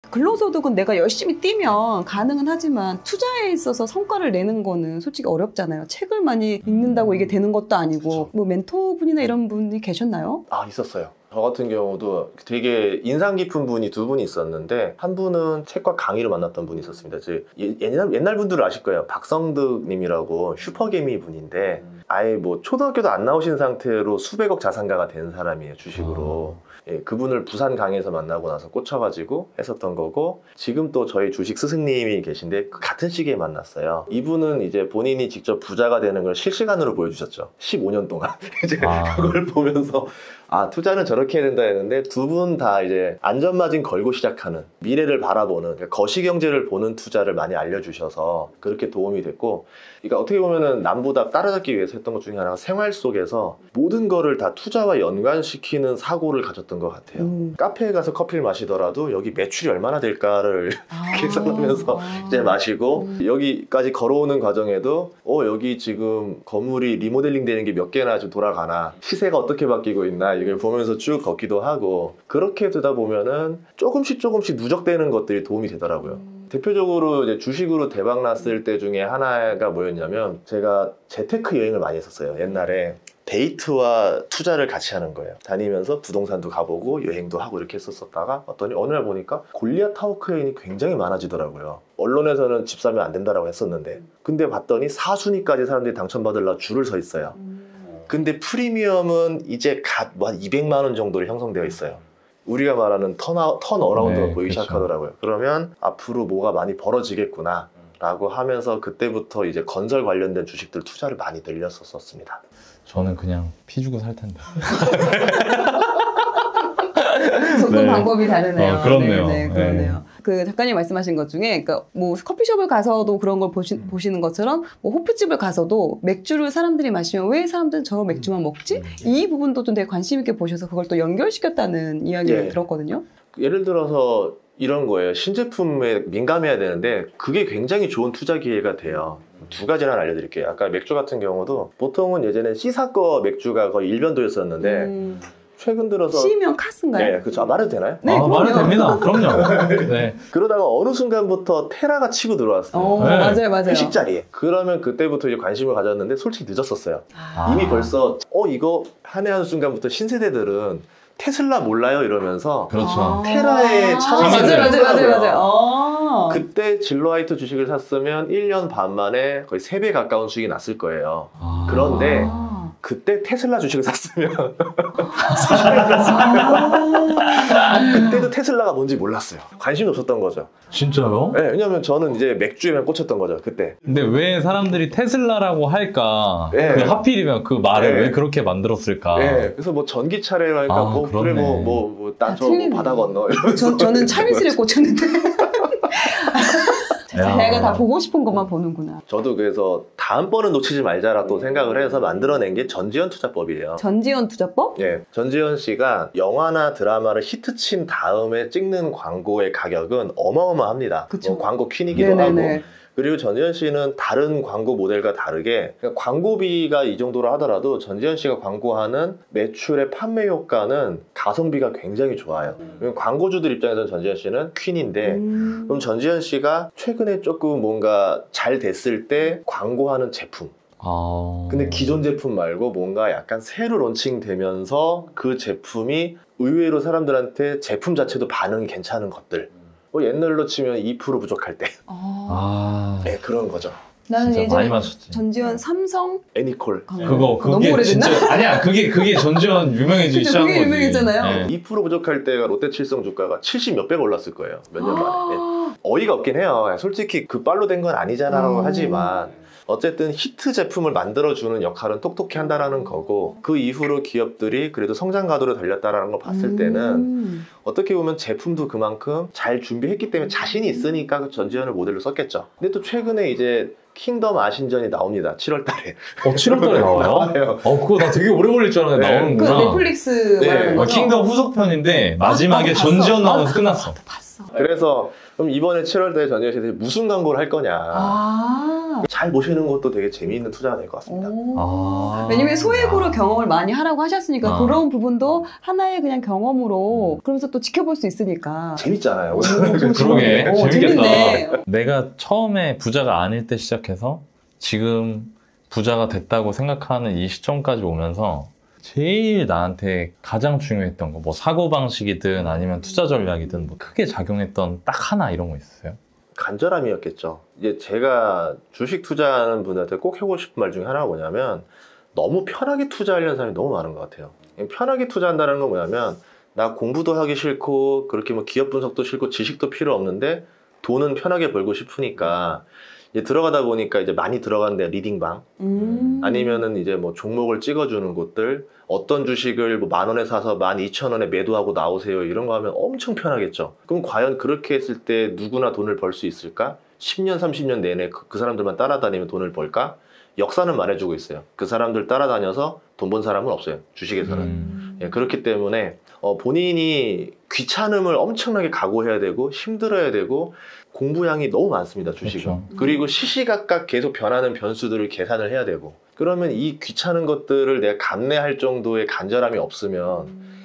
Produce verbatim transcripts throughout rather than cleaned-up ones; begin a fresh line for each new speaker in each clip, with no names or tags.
근로소득은 내가 열심히 뛰면 가능은 하지만 투자에 있어서 성과를 내는 거는 솔직히 어렵잖아요. 책을 많이 읽는다고 이게 되는 것도 아니고. 그쵸. 뭐 멘토분이나 이런 분이 계셨나요?
아, 있었어요. 저 같은 경우도 되게 인상 깊은 분이 두 분이 있었는데, 한 분은 책과 강의를 만났던 분이 있었습니다. 제 옛날, 옛날 분들은 아실 거예요. 박성득 님이라고 슈퍼개미 분인데, 아예 뭐 초등학교도 안 나오신 상태로 수백억 자산가가 된 사람이에요, 주식으로. 아. 예, 그분을 부산 강에서 만나고 나서 꽂혀가지고 했었던 거고, 지금 또 저희 주식 스승님이 계신데 그 같은 시기에 만났어요. 이분은 이제 본인이 직접 부자가 되는 걸 실시간으로 보여주셨죠. 십오 년 동안. 이제 아. 그걸 보면서 아, 투자는 저렇게 해야 된다 했는데, 두 분 다 이제 안전마진 걸고 시작하는, 미래를 바라보는, 그러니까 거시경제를 보는 투자를 많이 알려주셔서 그렇게 도움이 됐고, 그러니까 어떻게 보면은 남보다 따라잡기 위해서 했던 것 중에 하나가 생활 속에서 모든 거를 다 투자와 연관시키는 사고를 가졌던 것 같아요. 음. 카페에 가서 커피를 마시더라도 여기 매출이 얼마나 될까를 아. 계산하면서 아. 이제 마시고, 음. 여기까지 걸어오는 과정에도 어 여기 지금 건물이 리모델링 되는 게 몇 개나 좀 돌아가나, 시세가 어떻게 바뀌고 있나, 이걸 보면서 쭉 걷기도 하고, 그렇게 되다 보면은 조금씩 조금씩 누적되는 것들이 도움이 되더라고요. 음. 대표적으로 이제 주식으로 대박 났을 때 중에 하나가 뭐였냐면, 제가 재테크 여행을 많이 했었어요. 옛날에 데이트와 투자를 같이 하는 거예요. 다니면서 부동산도 가보고 여행도 하고 이렇게 했었다가 어떠니 어느 날 보니까 골리앗 타워크레인이 굉장히 많아지더라고요. 언론에서는 집 사면 안 된다라고 했었는데, 근데 봤더니 사 순위까지 사람들이 당첨받으려고 줄을 서 있어요. 근데 프리미엄은 이제 갓 뭐 한 이백만 원 정도로 형성되어 있어요. 우리가 말하는 턴아, 턴 어라운드가 네, 보이기 그렇죠. 시작하더라고요. 그러면 앞으로 뭐가 많이 벌어지겠구나 라고 하면서 그때부터 이제 건설 관련된 주식들 투자를 많이 늘렸었습니다.
저는 그냥 피 주고 살 텐데.
접근 네. 방법이 다르네요.
어, 그렇네요.
네, 네, 그러네요. 네. 그 작가님 말씀하신 것 중에, 그러니까 뭐 커피숍을 가서도 그런 걸 보시, 보시는 것처럼, 뭐 호프집을 가서도 맥주를 사람들이 마시면 왜 사람들은 저 맥주만 먹지? 이 부분도 좀 되게 관심 있게 보셔서 그걸 또 연결시켰다는 이야기를 네. 들었거든요.
예를 들어서 이런 거예요. 신제품에 민감해야 되는데 그게 굉장히 좋은 투자 기회가 돼요. 두 가지를 하나 알려드릴게요. 아까 맥주 같은 경우도 보통은 예전에 시사거 맥주가 거의 일변도였었는데 음. 최근 들어서
C면 카스인가요?
네, 그렇죠. 아, 말해도 되나요?
네, 아, 말해도 됩니다. 그럼요. 네.
그러다가 어느 순간부터 테라가 치고 들어왔어요.
오, 네. 맞아요, 맞아요.
회식 자리에. 그러면 그때부터 이제 관심을 가졌는데 솔직히 늦었었어요. 아. 이미 벌써 어 이거 한 해 한 순간부터 신세대들은 테슬라 몰라요 이러면서
그렇죠.
테라에
아.
참여를
맞아요, 맞아요, 맞아요, 맞아요. 아.
그때 진로화이트 주식을 샀으면 일 년 반 만에 거의 세 배 가까운 수익이 났을 거예요. 아. 그런데 그때 테슬라 주식을 샀으면 아. 그때도 테슬라가 뭔지 몰랐어요. 관심이 없었던 거죠.
진짜요?
네, 왜냐면 저는 이제 맥주에만 꽂혔던 거죠 그때.
근데 왜 사람들이 테슬라라고 할까? 네. 그 하필이면 그 말을 네. 왜 그렇게 만들었을까?
네. 그래서 뭐 전기차래로 하니까 아, 뭐 그래 뭐 뭐 뭐 딴 저 뭐 바다 건너.
저, 저는 차미슬에 꽂혔는데. 내가 다 보고 싶은 것만 보는구나.
저도 그래서 다음번은 놓치지 말자라고 생각을 해서 만들어낸 게 전지현 투자법이에요.
전지현 투자법?
예, 전지현 씨가 영화나 드라마를 히트친 다음에 찍는 광고의 가격은 어마어마합니다. 뭐 광고 퀸이기도 네네네. 하고. 그리고 전지현 씨는 다른 광고 모델과 다르게 그러니까 광고비가 이 정도로 하더라도 전지현 씨가 광고하는 매출의 판매 효과는 가성비가 굉장히 좋아요. 음. 광고주들 입장에서는 전지현 씨는 퀸인데 음. 그럼 전지현 씨가 최근에 조금 뭔가 잘 됐을 때 광고하는 제품 아... 근데 기존 제품 말고 뭔가 약간 새로 론칭되면서 그 제품이 의외로 사람들한테 제품 자체도 반응이 괜찮은 것들 뭐 옛날로 치면 이 퍼센트 부족할 때 아... 네, 그런 거죠.
나는 예전에 전지현 삼성
애니콜
네. 그거 그게 너무 오래됐나? 진짜 아니야 그게 그게 전지현 유명해지기 시작한 거지.
그게 유명했잖아요.
네. 이 퍼센트 부족할 때가 롯데칠성 주가가 칠십 몇백 올랐을 거예요. 몇 년 만에. 네. 어이가 없긴 해요. 솔직히 그 빨로 된 건 아니잖아라고 음... 하지만 어쨌든 히트 제품을 만들어주는 역할은 똑똑히 한다라는 거고 그 이후로 기업들이 그래도 성장 가도를 달렸다라는 걸 봤을 때는 음... 어떻게 보면 제품도 그만큼 잘 준비했기 때문에 자신이 있으니까 그 전지현을 모델로 썼겠죠. 근데 또 최근에 이제 킹덤 아신전이 나옵니다. 칠월 달에.
어, 칠월 달에 나와요? 나와요. 어, 그거 나 되게 오래 걸릴 줄 알았는데 네. 나오는구나.
그 넷플릭스
네. 어, 킹덤 후속편인데 마지막에 아, 전지현 나오면서 끝났어.
봤어. 알았어.
그래서 그럼 이번에 칠월달에 전지현 씨한테 무슨 광고를 할 거냐.
아.
잘 보시는 것도 되게 재미있는 투자가 될 것 같습니다.
아.
왜냐면 소액으로 경험을 많이 하라고 하셨으니까
아.
그런 부분도 하나의 그냥 경험으로 그러면서 또 지켜볼 수 있으니까.
재밌잖아요.
오, 좀
그러게.
오,
재밌겠다.
재밌네.
내가 처음에 부자가 아닐 때 시작해서 지금 부자가 됐다고 생각하는 이 시점까지 오면서 제일 나한테 가장 중요했던 거, 뭐 사고방식이든 아니면 투자 전략이든 뭐 크게 작용했던 딱 하나 이런 거 있었어요?
간절함이었겠죠. 이제 제가 주식 투자하는 분들한테 꼭 해보고 싶은 말 중에 하나가 뭐냐면 너무 편하게 투자하려는 사람이 너무 많은 것 같아요. 편하게 투자한다는 건 뭐냐면 나 공부도 하기 싫고 그렇게 뭐 기업 분석도 싫고 지식도 필요 없는데 돈은 편하게 벌고 싶으니까 이제 들어가다 보니까 이제 많이 들어가는데 리딩방
음.
아니면은 이제 뭐 종목을 찍어주는 곳들 어떤 주식을 뭐 만 원에 사서 만 이천 원에 매도하고 나오세요 이런 거 하면 엄청 편하겠죠. 그럼 과연 그렇게 했을 때 누구나 돈을 벌 수 있을까? 십 년 삼십 년 내내 그, 그 사람들만 따라다니면 돈을 벌까? 역사는 말해주고 있어요. 그 사람들 따라다녀서 돈 번 사람은 없어요. 주식에서는.
음.
예, 그렇기 때문에 어, 본인이 귀찮음을 엄청나게 각오해야 되고 힘들어야 되고 공부량이 너무 많습니다. 주식은.
그렇죠.
그리고 시시각각 계속 변하는 변수들을 계산을 해야 되고 그러면 이 귀찮은 것들을 내가 감내할 정도의 간절함이 없으면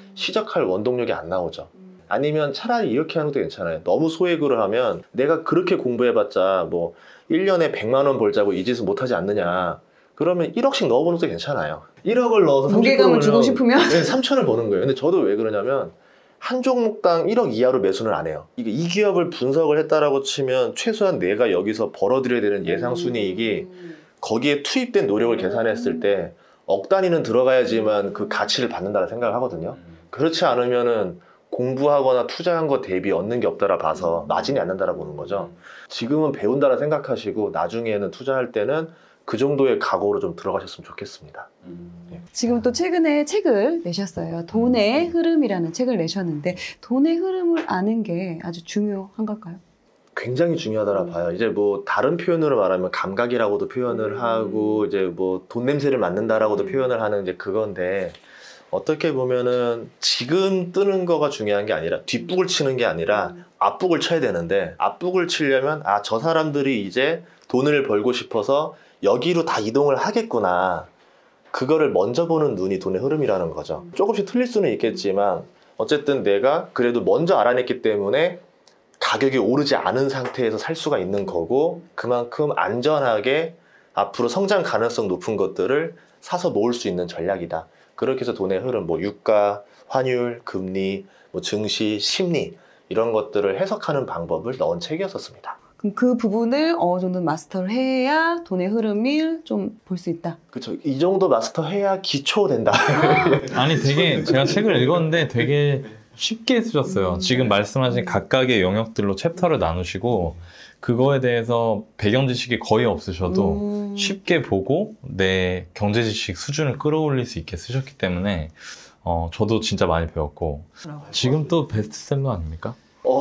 시작할 원동력이 안 나오죠. 아니면 차라리 이렇게 하는 것도 괜찮아요. 너무 소액으로 하면 내가 그렇게 공부해봤자 뭐 일 년에 백만 원 벌자고 이 짓을 못하지 않느냐. 그러면 일억씩 넣어보는 것도 괜찮아요. 일억을 넣어서
무게감을 주고 싶으면?
네, 삼천을 버는 거예요. 근데 저도 왜 그러냐면 한 종목당 일억 이하로 매수는 안 해요. 이게 이 기업을 분석을 했다라고 치면 최소한 내가 여기서 벌어들여야 되는 예상 순이익이 거기에 투입된 노력을 계산했을 때 억 단위는 들어가야지만 그 가치를 받는다고 생각을 하거든요. 그렇지 않으면은 공부하거나 투자한 거 대비 얻는 게 없다라 봐서 마진이 안 난다라 보는 거죠. 지금은 배운다라 생각하시고 나중에는 투자할 때는 그 정도의 각오로 좀 들어가셨으면 좋겠습니다. 예.
지금 또 최근에 책을 내셨어요. 돈의 흐름이라는 책을 내셨는데 돈의 흐름을 아는 게 아주 중요한 걸까요?
굉장히 중요하다라 봐요. 이제 뭐 다른 표현으로 말하면 감각이라고도 표현을 하고 이제 뭐 돈 냄새를 맡는다라고도 표현을 하는 이제 그건데 어떻게 보면은 지금 뜨는 거가 중요한 게 아니라 뒷북을 치는 게 아니라 앞북을 쳐야 되는데 앞북을 치려면 아, 저 사람들이 이제 돈을 벌고 싶어서 여기로 다 이동을 하겠구나. 그거를 먼저 보는 눈이 돈의 흐름이라는 거죠. 조금씩 틀릴 수는 있겠지만 어쨌든 내가 그래도 먼저 알아냈기 때문에 가격이 오르지 않은 상태에서 살 수가 있는 거고 그만큼 안전하게 앞으로 성장 가능성 높은 것들을 사서 모을 수 있는 전략이다. 그렇게 해서 돈의 흐름, 뭐 유가, 환율, 금리, 뭐 증시, 심리 이런 것들을 해석하는 방법을 넣은 책이었었습니다.
그럼 그 부분을 어느 정도 마스터를 해야 돈의 흐름을 좀 볼 수 있다.
그렇죠. 이 정도 마스터해야 기초 된다.
아니 되게 제가 책을 읽었는데 되게 쉽게 쓰셨어요. 지금 말씀하신 각각의 영역들로 챕터를 나누시고 그거에 대해서 배경 지식이 거의 없으셔도
음.
쉽게 보고 내 경제 지식 수준을 끌어올릴 수 있게 쓰셨기 때문에 어, 저도 진짜 많이 배웠고 지금 또 베스트셀러 아닙니까?
어.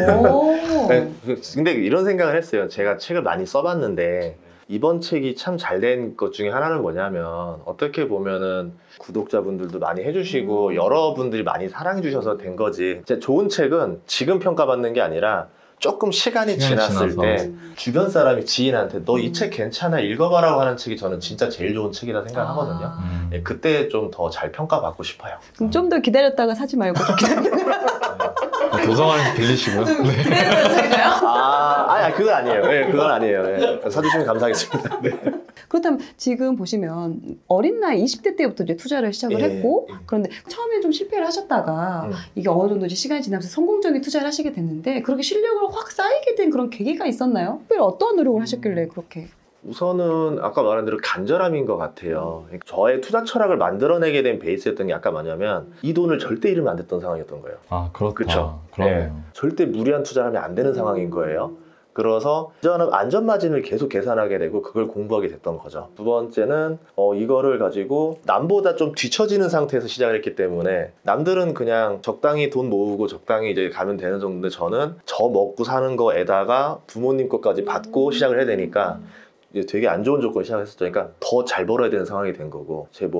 오.
네, 근데 이런 생각을 했어요. 제가 책을 많이 써봤는데 이번 책이 참 잘 된 것 중에 하나는 뭐냐면 어떻게 보면은 구독자분들도 많이 해주시고 여러분들이 많이 사랑해 주셔서 된 거지. 진짜 좋은 책은 지금 평가받는 게 아니라 조금 시간이,
시간이
지났을
지나서.
때 주변 사람이 지인한테 너 이 책 괜찮아 읽어봐라고 하는 책이 저는 진짜 제일 좋은 책이라 생각하거든요.
아.
음.
예, 그때 좀 더 잘 평가받고 싶어요.
그럼 좀 더 기다렸다가 사지 말고 좀 기다렸다가
도서관에서 빌리시고요. 네.
기다렸다가 살까요?
아, 아니, 그건 아니에요. 예, 그건 아니에요. 예, 사주시면 감사하겠습니다. 네.
그렇다면 지금 보시면 어린 나이 이십 대 때부터 이제 투자를 시작을
예,
했고
예.
그런데 처음에 좀 실패를 하셨다가
음.
이게 어느 정도 이제 시간이 지나면서 성공적인 투자를 하시게 됐는데 그렇게 실력을 확 쌓이게 된 그런 계기가 있었나요? 특별히 어떤 노력을 하셨길래 그렇게?
우선은 아까 말한 대로 간절함인 것 같아요. 저의 투자 철학을 만들어내게 된 베이스였던 게 아까 뭐냐면 이 돈을 절대 잃으면 안 됐던 상황이었던 거예요.
아 그렇다.
그쵸?
그러네요.
네. 절대 무리한 투자를 하면 안 되는 상황인 거예요. 그래서 안전, 안전마진을 계속 계산하게 되고 그걸 공부하게 됐던 거죠. 두 번째는 어, 이거를 가지고 남보다 좀 뒤처지는 상태에서 시작을 했기 때문에 남들은 그냥 적당히 돈 모으고 적당히 이제 가면 되는 정도인데 저는 저 먹고 사는 거에다가 부모님 것까지 받고 시작을 해야 되니까 이제 되게 안 좋은 조건을 시작했었죠. 그러니까 더 잘 벌어야 되는 상황이 된 거고 제 몸을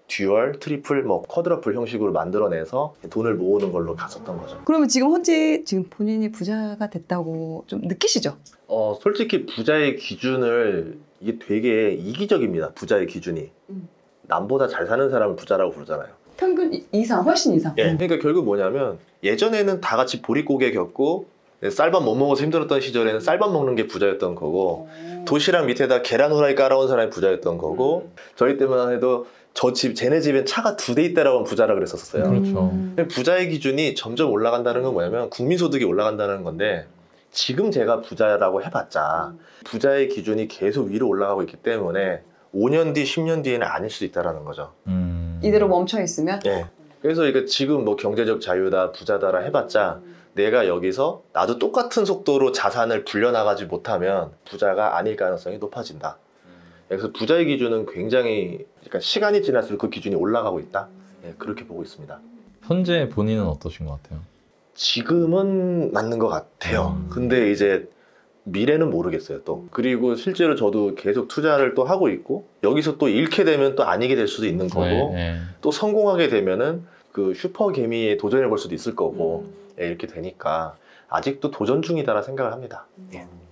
듀얼, 트리플, 뭐 쿼드러플 형식으로 만들어내서 돈을 모으는 걸로 갔었던 거죠.
그러면 지금 현재 지금 본인이 부자가 됐다고 좀 느끼시죠?
어, 솔직히 부자의 기준을 이게 되게 이기적입니다. 부자의 기준이.
음.
남보다 잘 사는 사람을 부자라고 부르잖아요.
평균 이- 이상, 훨씬 이상.
예. 그러니까 결국 뭐냐면 예전에는 다 같이 보릿고개 겪고 쌀밥 못 먹어서 힘들었던 시절에는 쌀밥 먹는 게 부자였던 거고
어.
도시락 밑에다 계란 후라이 깔아온 사람이 부자였던 거고 저희 때만 해도 저 집, 쟤네 집엔 차가 두 대 있다라고 하면 부자라 그랬었어요.
그렇죠.
음.
부자의 기준이 점점 올라간다는 건 뭐냐면 국민소득이 올라간다는 건데 지금 제가 부자라고 해봤자 부자의 기준이 계속 위로 올라가고 있기 때문에 오 년 뒤, 십 년 뒤에는 아닐 수도 있다는 거죠.
음.
이대로 멈춰 있으면
예. 그래서 이거 지금 뭐 경제적 자유다, 부자다라 해봤자 내가 여기서 나도 똑같은 속도로 자산을 불려나가지 못하면 부자가 아닐 가능성이 높아진다. 그래서 부자의 기준은 굉장히 그러니까 시간이 지날수록 그 기준이 올라가고 있다. 예, 그렇게 보고 있습니다.
현재 본인은 어떠신 것 같아요?
지금은 맞는 것 같아요.
음.
근데 이제 미래는 모르겠어요 또. 그리고 실제로 저도 계속 투자를 또 하고 있고 여기서 또 잃게 되면 또 아니게 될 수도 있는 거고
네, 네.
또 성공하게 되면은 그 슈퍼개미에 도전해 볼 수도 있을 거고
음.
예, 이렇게 되니까 아직도 도전 중이다라 생각을 합니다. 예.